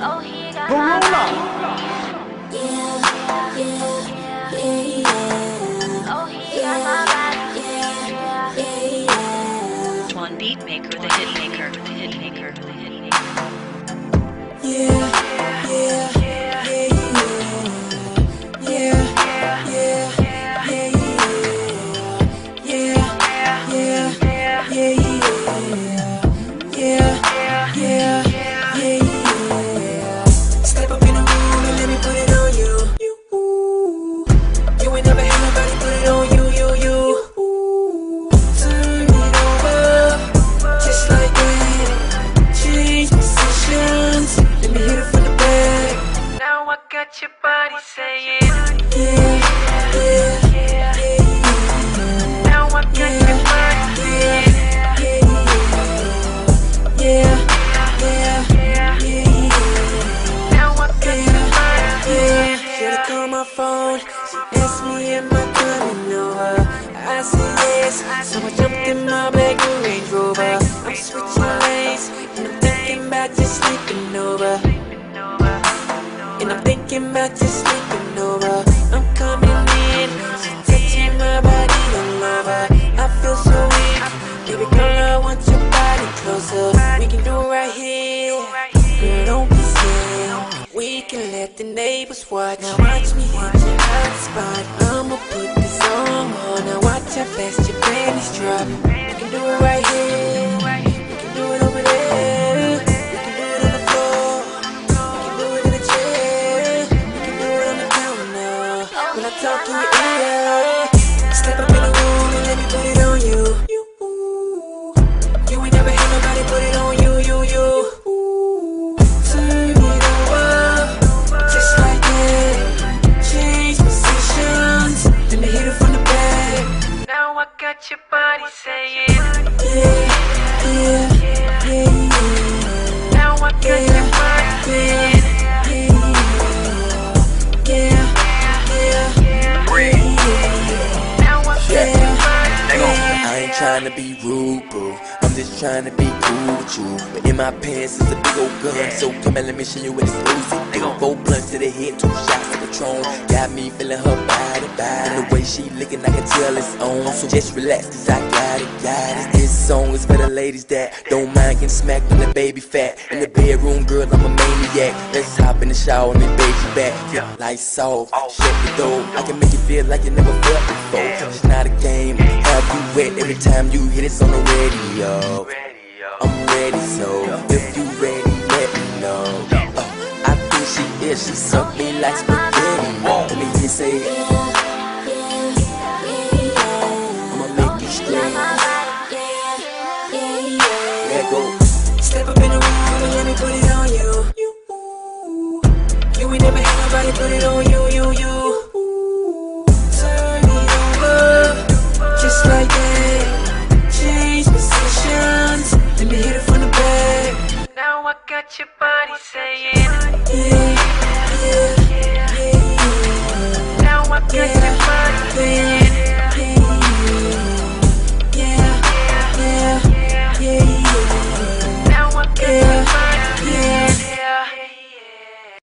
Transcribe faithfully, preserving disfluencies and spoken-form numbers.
Verona. One beat maker, the hit maker, the hit maker, the hit maker. Yeah, yeah, yeah, yeah, yeah, yeah, yeah, yeah, yeah, yeah, yeah, yeah. Step up in the room and let me put it on you. You, you ain't never had nobody put it on you, you, you. Turn it over, just like that. Change positions. Let me hit it from the back. Now I got your body saying, yeah, yeah, yeah, yeah. Now I got your body saying, yeah, yeah, yeah, yeah. Now I got your body saying, should've called my phone. She asked me am I coming over. I said yes, so I jumped in my black Range Rover. I'm switching lanes, and I'm thinking about just sleeping over. And I'm thinking about just sleeping over. I'm coming in, she touching my body all over. I feel so weak, baby girl, I want your body closer. We can do it right here, girl, don't be scared. We can let the neighbors watch. Now watch me hit your hot spot. I'ma put this song on. Now watch how fast your panties drop. We can do it right here, we can do it over there. We can do it on the floor, we can do it in a chair. We can do it on the counter, when I talk in your ear. Step up in the room and let me put it on you. You ain't never had nobody put it on you, you, you. Turn it over, just like that. Change positions, let me hit it from the back. Now I got your body saying, yeah, yeah, yeah, yeah. Now I got your body saying, yeah, yeah, yeah, yeah. Now I got your body saying, I ain't tryna be rude, boo. I'm just tryna be cool with you. But in my pants is a big old gun, so come and let me show you what it's Uzi. Four blunts to the head, two shots of Patron. Got me feeling her body, body. And the way she licking, I can tell it's on. So just relax, cause I got it, got it. This song is for the ladies that don't mind getting smacked when the baby fat. In the bedroom, girl, I'm a maniac. Let's hop in the shower and then bathe you back. Yeah, lights off, shut the door. I can make you feel like you never felt before. It's not a game, have you wet every time you hit it on the radio. I'm ready, so if you ready, let me know. Oh, I think she is, she suck me like spaghetti. Let me hear say, I'ma make you scream. Let go. step up in the room and let me put it on you. You ain't never had nobody put it on you, you, you.